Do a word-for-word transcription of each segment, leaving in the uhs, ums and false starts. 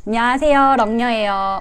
안녕하세요, 럼녀예요.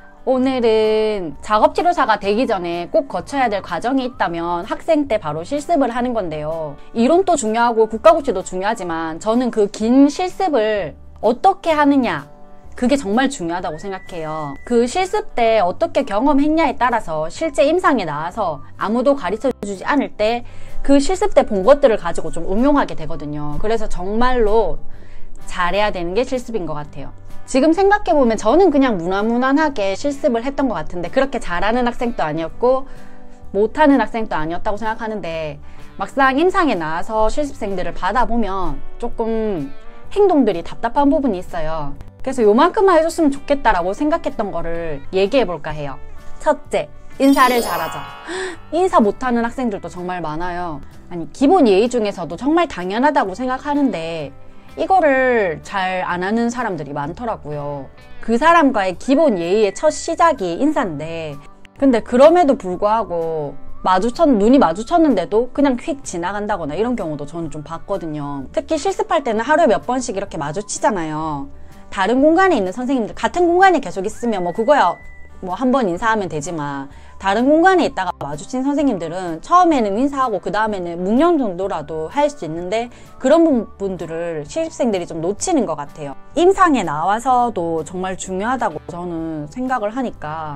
오늘은 작업치료사가 되기 전에 꼭 거쳐야 될 과정이 있다면 학생 때 바로 실습을 하는 건데요. 이론도 중요하고 국가고시도 중요하지만 저는 그 긴 실습을 어떻게 하느냐, 그게 정말 중요하다고 생각해요. 그 실습 때 어떻게 경험했냐에 따라서 실제 임상에 나와서 아무도 가르쳐주지 않을 때 그 실습 때 본 것들을 가지고 좀 응용하게 되거든요. 그래서 정말로 잘해야 되는 게 실습인 것 같아요. 지금 생각해보면 저는 그냥 무난무난하게 실습을 했던 것 같은데 그렇게 잘하는 학생도 아니었고 못하는 학생도 아니었다고 생각하는데 막상 임상에 나와서 실습생들을 받아보면 조금 행동들이 답답한 부분이 있어요. 그래서 요만큼만 해줬으면 좋겠다라고 생각했던 거를 얘기해볼까 해요. 첫째, 인사를 잘하자. 인사 못하는 학생들도 정말 많아요. 아니, 기본 예의 중에서도 정말 당연하다고 생각하는데 이거를 잘 안 하는 사람들이 많더라고요. 그 사람과의 기본 예의의 첫 시작이 인사인데 근데 그럼에도 불구하고 마주쳤, 눈이 마주쳤는데도 그냥 휙 지나간다거나 이런 경우도 저는 좀 봤거든요. 특히 실습할 때는 하루에 몇 번씩 이렇게 마주치잖아요. 다른 공간에 있는 선생님들, 같은 공간에 계속 있으면 뭐 그거야 뭐 한 번 인사하면 되지만 다른 공간에 있다가 마주친 선생님들은 처음에는 인사하고 그 다음에는 묵념 정도라도 할 수 있는데 그런 분들을 실습생들이 좀 놓치는 것 같아요. 임상에 나와서도 정말 중요하다고 저는 생각을 하니까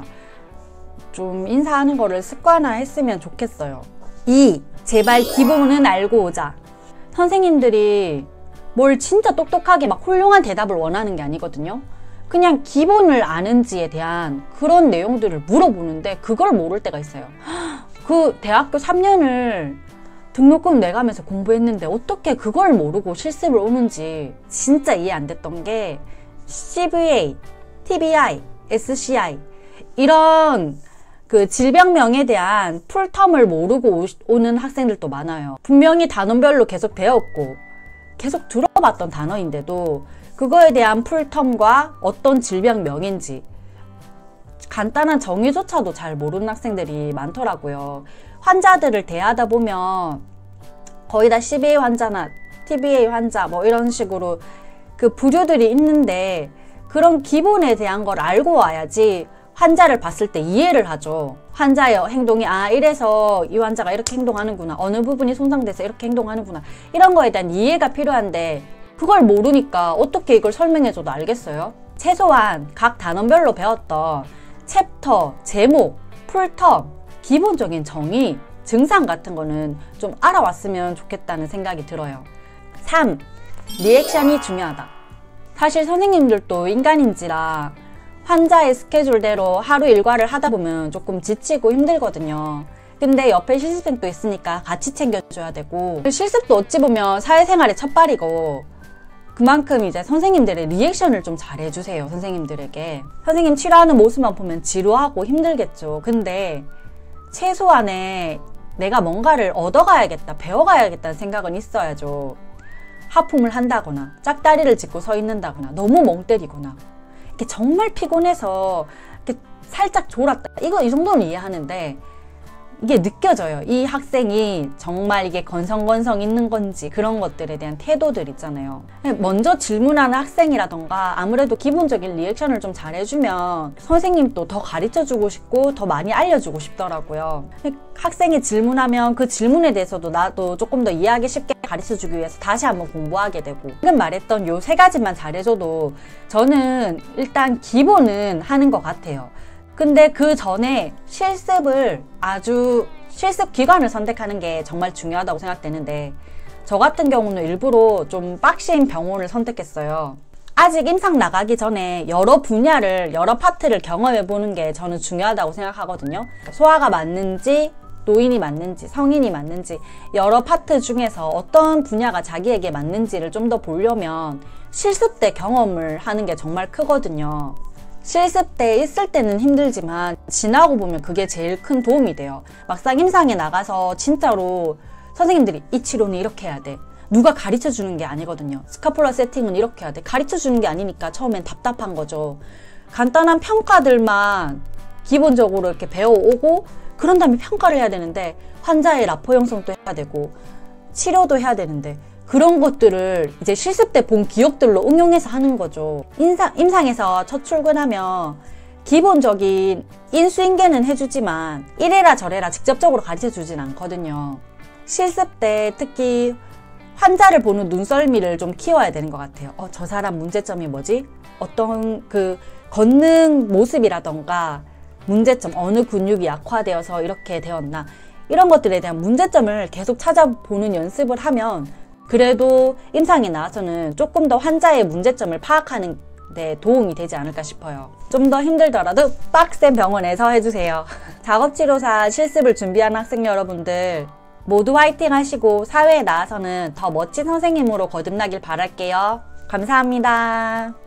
좀 인사하는 거를 습관화했으면 좋겠어요. 이. 제발 기본은 알고 오자. 선생님들이 뭘 진짜 똑똑하게 막 훌륭한 대답을 원하는 게 아니거든요. 그냥 기본을 아는지에 대한 그런 내용들을 물어보는데 그걸 모를 때가 있어요. 그 대학교 삼 년을 등록금 내가면서 공부했는데 어떻게 그걸 모르고 실습을 오는지 진짜 이해 안 됐던 게 씨브이에이, 티비아이, 에스씨아이 이런 그 질병명에 대한 풀텀을 모르고 오는 학생들도 많아요. 분명히 단원별로 계속 배웠고 계속 들어봤던 단어인데도 그거에 대한 풀텀과 어떤 질병명인지 간단한 정의조차도 잘 모르는 학생들이 많더라고요. 환자들을 대하다 보면 거의 다 씨비에이 환자나 티비에이 환자 뭐 이런 식으로 그 부류들이 있는데 그런 기본에 대한 걸 알고 와야지 환자를 봤을 때 이해를 하죠. 환자의 행동이 아 이래서 이 환자가 이렇게 행동하는구나, 어느 부분이 손상돼서 이렇게 행동하는구나, 이런 거에 대한 이해가 필요한데 그걸 모르니까 어떻게 이걸 설명해줘도 알겠어요? 최소한 각 단원별로 배웠던 챕터, 제목, 풀텀, 기본적인 정의, 증상 같은 거는 좀 알아왔으면 좋겠다는 생각이 들어요. 삼. 리액션이 중요하다. 사실 선생님들도 인간인지라 환자의 스케줄대로 하루 일과를 하다 보면 조금 지치고 힘들거든요. 근데 옆에 실습생도 있으니까 같이 챙겨줘야 되고 실습도 어찌 보면 사회생활의 첫발이고 그만큼 이제 선생님들의 리액션을 좀 잘해주세요. 선생님들에게 선생님 치료하는 모습만 보면 지루하고 힘들겠죠. 근데 최소한의 내가 뭔가를 얻어가야겠다, 배워가야겠다는 생각은 있어야죠. 하품을 한다거나 짝다리를 짚고 서 있는다거나 너무 멍 때리거나 이렇게 정말 피곤해서 이렇게 살짝 졸았다, 이거 이 정도는 이해하는데 이게 느껴져요. 이 학생이 정말 이게 건성건성 있는 건지 그런 것들에 대한 태도들 있잖아요. 먼저 질문하는 학생이라던가 아무래도 기본적인 리액션을 좀 잘해주면 선생님도 더 가르쳐주고 싶고 더 많이 알려주고 싶더라고요. 학생이 질문하면 그 질문에 대해서도 나도 조금 더 이해하기 쉽게 가르쳐주기 위해서 다시 한번 공부하게 되고 방금 말했던 요 세 가지만 잘해줘도 저는 일단 기본은 하는 것 같아요. 근데 그 전에 실습을 아주 실습 기관을 선택하는 게 정말 중요하다고 생각되는데 저 같은 경우는 일부러 좀 빡신 병원을 선택했어요. 아직 임상 나가기 전에 여러 분야를 여러 파트를 경험해 보는 게 저는 중요하다고 생각하거든요. 소아가 맞는지 노인이 맞는지 성인이 맞는지 여러 파트 중에서 어떤 분야가 자기에게 맞는지를 좀 더 보려면 실습 때 경험을 하는 게 정말 크거든요. 실습 때 있을 때는 힘들지만 지나고 보면 그게 제일 큰 도움이 돼요. 막상 임상에 나가서 진짜로 선생님들이 이 치료는 이렇게 해야 돼, 누가 가르쳐 주는 게 아니거든요. 스카폴라 세팅은 이렇게 해야 돼, 가르쳐 주는 게 아니니까 처음엔 답답한 거죠. 간단한 평가들만 기본적으로 이렇게 배워오고 그런 다음에 평가를 해야 되는데 환자의 라포 형성도 해야 되고 치료도 해야 되는데 그런 것들을 이제 실습 때 본 기억들로 응용해서 하는 거죠. 임상, 임상에서 첫 출근하면 기본적인 인수인계는 해주지만 이래라 저래라 직접적으로 가르쳐주진 않거든요. 실습 때 특히 환자를 보는 눈썰미를 좀 키워야 되는 것 같아요. 어, 저 사람 문제점이 뭐지? 어떤 그 걷는 모습이라던가 문제점, 어느 근육이 약화되어서 이렇게 되었나, 이런 것들에 대한 문제점을 계속 찾아보는 연습을 하면 그래도 임상에 나와서는 조금 더 환자의 문제점을 파악하는 데 도움이 되지 않을까 싶어요. 좀 더 힘들더라도 빡센 병원에서 해주세요. 작업치료사 실습을 준비하는 학생 여러분들 모두 화이팅 하시고 사회에 나와서는 더 멋진 선생님으로 거듭나길 바랄게요. 감사합니다.